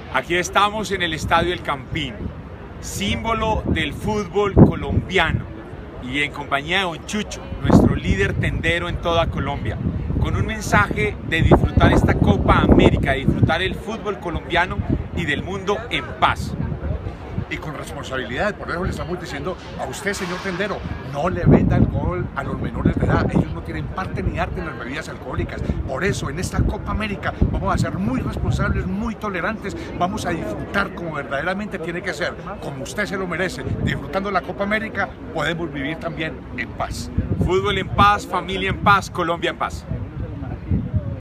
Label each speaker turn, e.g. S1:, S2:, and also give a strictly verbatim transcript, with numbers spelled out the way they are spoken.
S1: Aquí estamos en el Estadio El Campín, símbolo del fútbol colombiano, y en compañía de Don Chucho, nuestro líder tendero en toda Colombia, con un mensaje de disfrutar esta Copa América, de disfrutar el fútbol colombiano y del mundo en paz.
S2: Y con responsabilidad, por eso le estamos diciendo a usted, señor tendero, no le venda alcohol a los menores de edad. Ellos no tienen parte ni arte en las bebidas alcohólicas. Por eso, en esta Copa América vamos a ser muy responsables, muy tolerantes, vamos a disfrutar como verdaderamente tiene que ser, como usted se lo merece. Disfrutando la Copa América, podemos vivir también en paz.
S1: Fútbol en paz, familia en paz, Colombia en paz.